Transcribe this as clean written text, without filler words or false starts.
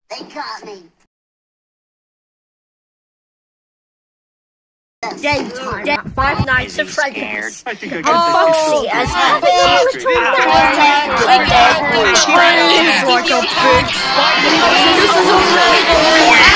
They got me. Daytime. 5 Nights at Freddy's. I think I Foxy as having a little nightmare. Screams like a big fight. This is a really